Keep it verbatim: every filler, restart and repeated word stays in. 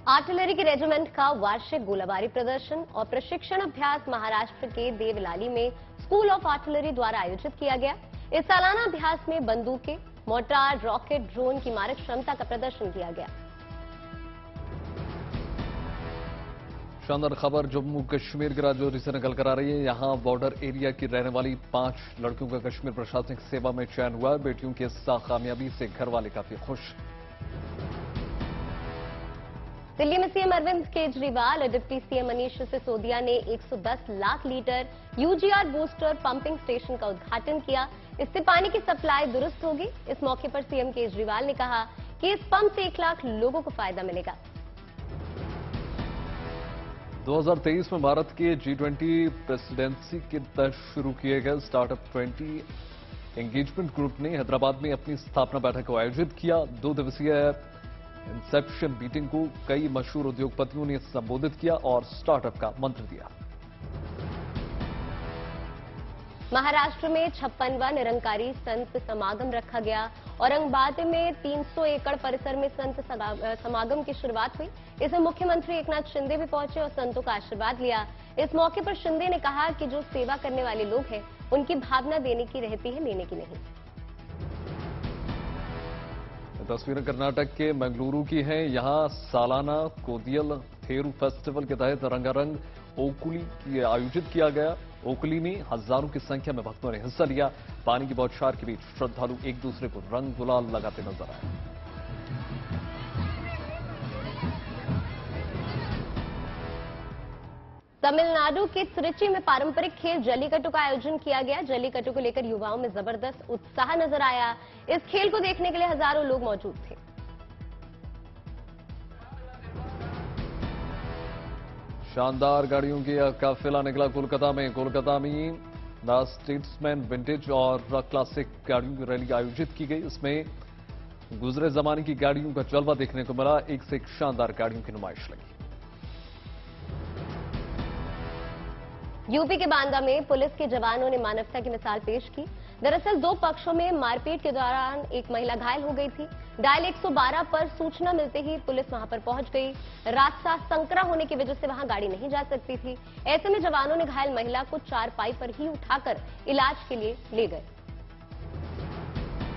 Artillery के regiment का वार्षिक गोलाबारी प्रदर्शन और प्रशिक्षण अभ्यास महाराष्ट्र के देवलाली में स्कूल ऑफ आर्टिलरी द्वारा आयोजित किया गया। इस सालाना अभ्यास में बंदूकें, मोर्टार, रॉकेट, ड्रोन की मारक क्षमता का प्रदर्शन किया गया। शानदार खबर जम्मू कश्मीर की राजौरी से निकल कर आ रही है। यहां बॉर्डर एरिया की रहने वाली पांच लड़कियों का कश्मीर प्रशासनिक सेवा में चयन हुआ। बेटियों की इस कामयाबी से घर वाले काफी खुश। दिल्ली में सीएम अरविंद केजरीवाल और डिप्टी सीएम मनीष सिसोदिया ने एक सौ दस lakh litre UGR booster pumping station का उद्घाटन किया। इससे पानी की सप्लाई दुरुस्त होगी। इस मौके पर सीएम केजरीवाल ने कहा कि इस पंप से एक लाख लोगों को फायदा मिलेगा। दो हज़ार तेईस में भारत के जी ट्वेंटी प्रेसिडेंसी के तहत शुरू किए गए स्टार्टअप ट्वेंटी एंगेजमेंट ग्रुप ने हैदराबाद में अपनी स्थापना बैठक को आयोजित किया। दो दिवसीय इंसेप्शन मीटिंग को कई मशहूर उद्योगपतियों ने संबोधित किया और स्टार्टअप का मंत्र दिया। महाराष्ट्र में छप्पनवां निरंकारी संत समागम रखा गया। औरंगाबाद में तीन सौ एकड़ परिसर में संत समागम की शुरुआत हुई। इसमें मुख्यमंत्री एकनाथ शिंदे भी पहुंचे और संतों का आशीर्वाद लिया। इस मौके पर शिंदे ने कहा कि जो सेवा करने वाले लोग हैं उनकी भावना देने की रहती है, लेने की नहीं। तस्वीरें कर्नाटक के मंगलुरु की हैं। यहां सालाना कोदियल थेरू फेस्टिवल के तहत रंगारंग ओकुली की आयोजित किया गया। ओकुली में हजारों की संख्या में भक्तों ने हिस्सा लिया। पानी की बौछार के बीच श्रद्धालु एक दूसरे को रंग गुलाल लगाते नजर आए। तमिलनाडु के त्रिची में पारंपरिक खेल जल्लीकट्टू का आयोजन किया गया। जल्लीकट्टू को लेकर युवाओं में जबरदस्त उत्साह नजर आया। इस खेल को देखने के लिए हजारों लोग मौजूद थे। शानदार गाड़ियों की काफिला निकला कोलकाता में। कोलकाता में द स्टेट्समैन विंटेज और क्लासिक गाड़ियों की रैली आयोजित की गई। इसमें गुजरे जमाने की गाड़ियों का जलवा देखने को मिला। एक से एक शानदार गाड़ियों की नुमाइश लगी। यूपी के बांदा में पुलिस के जवानों ने मानवता की मिसाल पेश की। दरअसल दो पक्षों में मारपीट के दौरान एक महिला घायल हो गई थी। डायल एक सौ बारह पर सूचना मिलते ही पुलिस वहां पर पहुंच गई। रास्ता संकरा होने की वजह से वहां गाड़ी नहीं जा सकती थी। ऐसे में जवानों ने घायल महिला को चारपाई पर ही उठाकर इलाज के लिए ले गए।